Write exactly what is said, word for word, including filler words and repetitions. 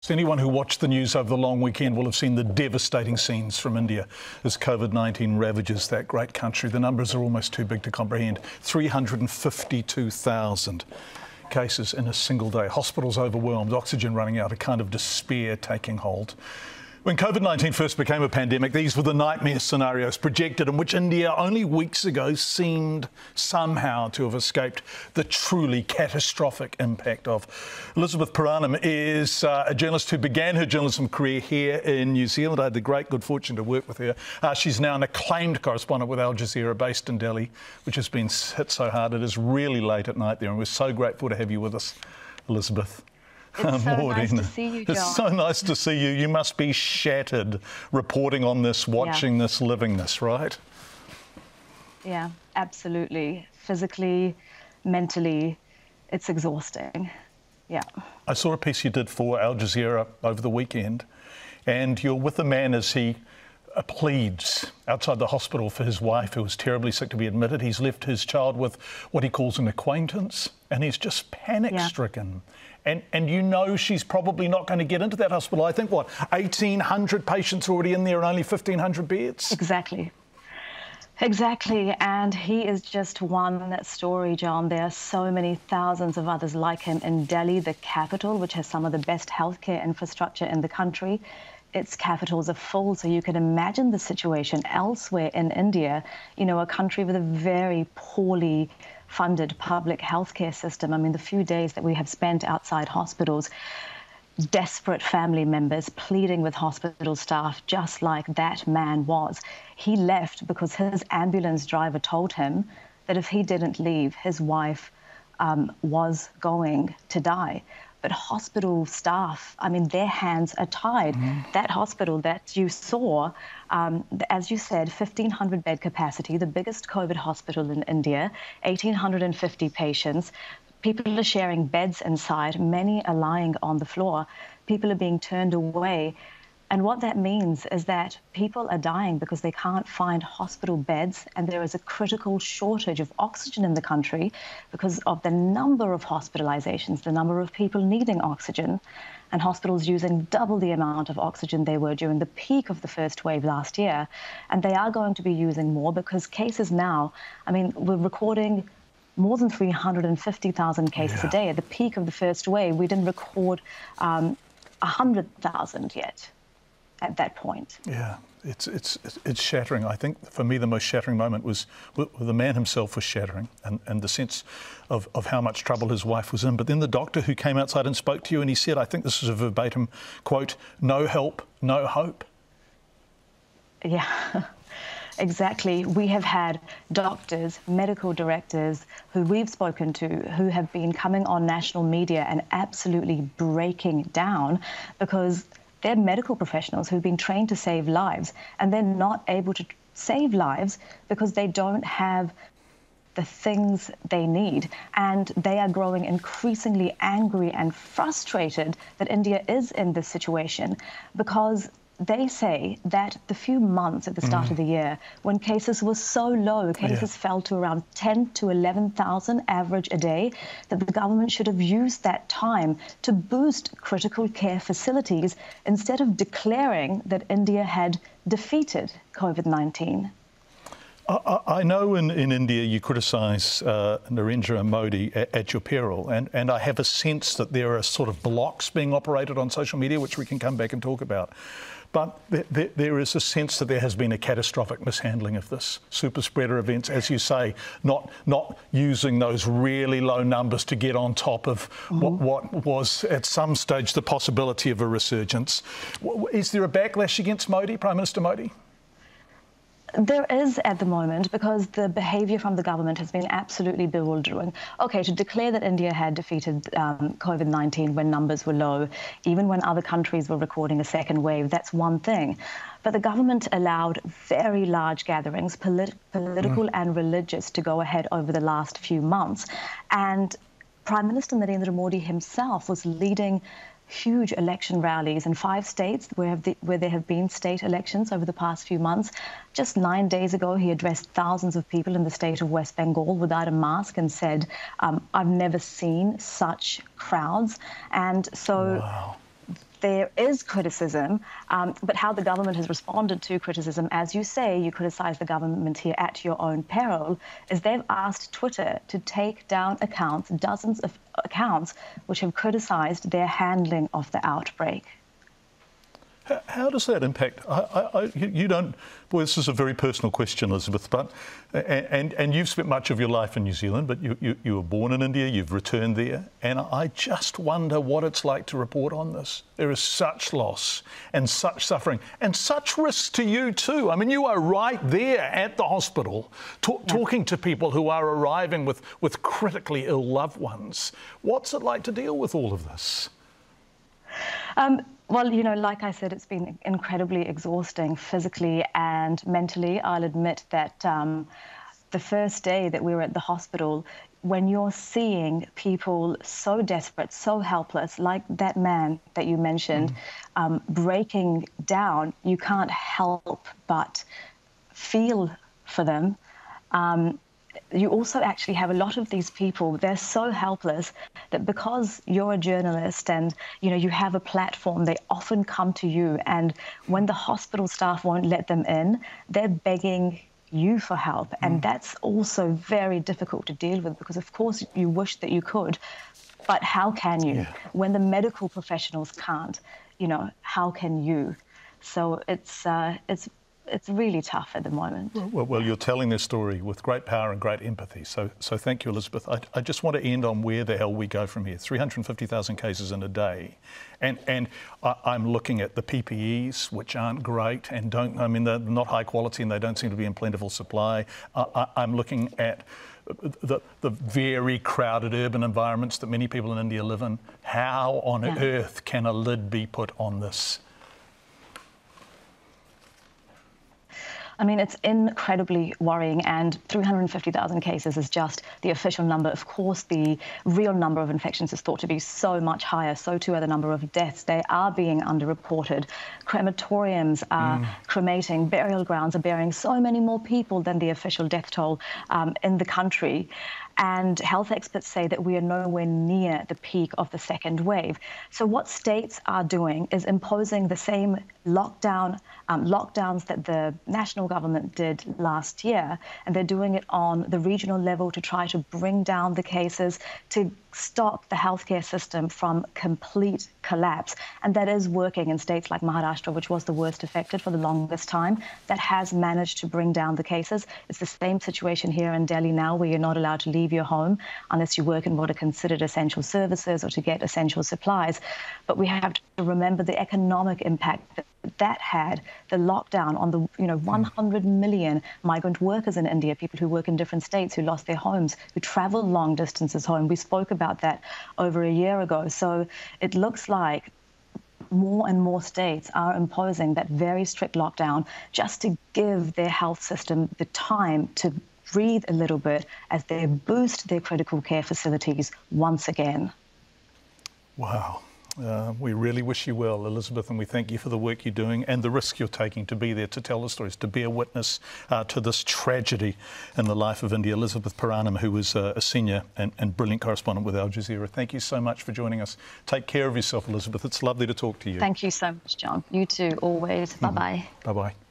Anyone who watched the news over the long weekend will have seen the devastating scenes from India as COVID nineteen ravages that great country. The numbers are almost too big to comprehend. three hundred fifty-two thousand cases in a single day. Hospitals overwhelmed, oxygen running out, a kind of despair taking hold. When COVID nineteen first became a pandemic, these were the nightmare scenarios projected in which India only weeks ago seemed somehow to have escaped the truly catastrophic impact of. Elizabeth Puranam is uh, a journalist who began her journalism career here in New Zealand. I had the great good fortune to work with her. Uh, she's now an acclaimed correspondent with Al Jazeera, based in Delhi, which has been hit so hard. It is really late at night there, and we're so grateful to have you with us, Elizabeth. It's so nice to see you, John. It's so nice to see you. You must be shattered reporting on this, watching yeah. this, living this, right? Yeah, absolutely. Physically, mentally, it's exhausting. Yeah. I saw a piece you did for Al Jazeera over the weekend, and you're with a man as he pleads outside the hospital for his wife, who was terribly sick, to be admitted. He's left his child with what he calls an acquaintance, and he's just panic-stricken. Yeah. And, and you know she's probably not going to get into that hospital. I think, what, eighteen hundred patients already in there and only fifteen hundred beds? Exactly. Exactly. And he is just one story, John. There are so many thousands of others like him in Delhi, the capital, which has some of the best healthcare infrastructure in the country. Its capitals are full, so you can imagine the situation elsewhere in India, you know, a country with a very poorly funded public healthcare system. I mean, the few days that we have spent outside hospitals, desperate family members pleading with hospital staff, just like that man was. He left because his ambulance driver told him that if he didn't leave, his wife um, was going to die. But hospital staff, I mean, their hands are tied. Mm. That hospital that you saw, um, as you said, fifteen hundred bed capacity, the biggest COVID hospital in India, one thousand eight hundred fifty patients. People are sharing beds inside. Many are lying on the floor. People are being turned away. And what that means is that people are dying because they can't find hospital beds, and there is a critical shortage of oxygen in the country because of the number of hospitalizations, the number of people needing oxygen, and hospitals using double the amount of oxygen they were during the peak of the first wave last year. And they are going to be using more because cases now, I mean, we're recording more than three hundred fifty thousand cases yeah. a day. At the peak of the first wave, we didn't record um, one hundred thousand yet. At that point. Yeah, it's it's it's shattering. I think for me the most shattering moment was well, the man himself was shattering, and, and the sense of, of how much trouble his wife was in. But then the doctor who came outside and spoke to you, and he said, I think this is a verbatim quote, "No help, no hope." Yeah, exactly. We have had doctors, medical directors who we've spoken to who have been coming on national media and absolutely breaking down because they're medical professionals who've been trained to save lives, and they're not able to save lives because they don't have the things they need. And they are growing increasingly angry and frustrated that India is in this situation because they say that the few months at the start mm. of the year, when cases were so low, cases yeah. fell to around ten to eleven thousand average a day, that the government should have used that time to boost critical care facilities instead of declaring that India had defeated COVID nineteen. I, I know in, in India you criticise uh, Narendra Modi at, at your peril, and, and I have a sense that there are sort of blocks being operated on social media, which we can come back and talk about. But th th there is a sense that there has been a catastrophic mishandling of this. Super spreader events, as you say, not not using those really low numbers to get on top of mm-hmm. what, what was at some stage the possibility of a resurgence. Is there a backlash against Modi, Prime Minister Modi? There is at the moment, because the behaviour from the government has been absolutely bewildering. OK, to declare that India had defeated um, COVID nineteen when numbers were low, even when other countries were recording a second wave, that's one thing. But the government allowed very large gatherings, polit political mm. and religious, to go ahead over the last few months. And Prime Minister Narendra Modi himself was leading huge election rallies in five states where, have the, where there have been state elections over the past few months. Just nine days ago, he addressed thousands of people in the state of West Bengal without a mask and said, um, I've never seen such crowds. And so wow. there is criticism, um, but how the government has responded to criticism, as you say, you criticise the government here at your own peril, is they've asked Twitter to take down accounts, dozens of accounts, which have criticised their handling of the outbreak. How, how does that impact? I, I, I, you don't. Boy, this is a very personal question, Elizabeth. But and and you've spent much of your life in New Zealand, but you, you you were born in India. You've returned there, and I just wonder what it's like to report on this. There is such loss and such suffering and such risk to you too. I mean, you are right there at the hospital, talk, yeah. talking to people who are arriving with with critically ill loved ones. What's it like to deal with all of this? Um, Well, you know, like I said, it's been incredibly exhausting physically and mentally. I'll admit that um, the first day that we were at the hospital, when you're seeing people so desperate, so helpless, like that man that you mentioned, mm. um, breaking down, you can't help but feel for them. Um, You also actually have a lot of these people, they're so helpless that because you're a journalist and, you know, you have a platform, they often come to you. And when the hospital staff won't let them in, they're begging you for help. And mm. that's also very difficult to deal with because, of course, you wish that you could. But how can you? Yeah. When the medical professionals can't, you know, how can you? So it's uh, it's It's really tough at the moment. Well, well, you're telling this story with great power and great empathy. So, so thank you, Elizabeth. I, I just want to end on where the hell we go from here. three hundred fifty thousand cases in a day, and and I, I'm looking at the P P Es, which aren't great and don't. I mean, they're not high quality and they don't seem to be in plentiful supply. I, I, I'm looking at the the very crowded urban environments that many people in India live in. How on yeah. earth can a lid be put on this? I mean, it's incredibly worrying, and three hundred fifty thousand cases is just the official number. Of course, the real number of infections is thought to be so much higher, so too are the number of deaths. They are being underreported. Crematoriums are mm. cremating, burial grounds are burying so many more people than the official death toll um, in the country. And health experts say that we are nowhere near the peak of the second wave. So what states are doing is imposing the same lockdown, um, lockdowns that the national government did last year. And they're doing it on the regional level to try to bring down the cases, to stop the healthcare system from complete collapse. And that is working in states like Maharashtra, which was the worst affected for the longest time. That has managed to bring down the cases. It's the same situation here in Delhi now, where you're not allowed to leave your home unless you work in what are considered essential services or to get essential supplies. But we have to remember the economic impact that that had, the lockdown on the, you know, one hundred million migrant workers in India, people who work in different states, who lost their homes, who travel long distances home. We spoke about that over a year ago. So it looks like more and more states are imposing that very strict lockdown just to give their health system the time to breathe a little bit as they boost their critical care facilities once again. Wow. Uh, we really wish you well, Elizabeth, and we thank you for the work you're doing and the risk you're taking to be there, to tell the stories, to bear witness uh, to this tragedy in the life of India. Elizabeth Puranam, who is uh, a senior and, and brilliant correspondent with Al Jazeera. Thank you so much for joining us. Take care of yourself, Elizabeth. It's lovely to talk to you. Thank you so much, John. You too, always. Bye-bye. Mm-hmm. Bye-bye.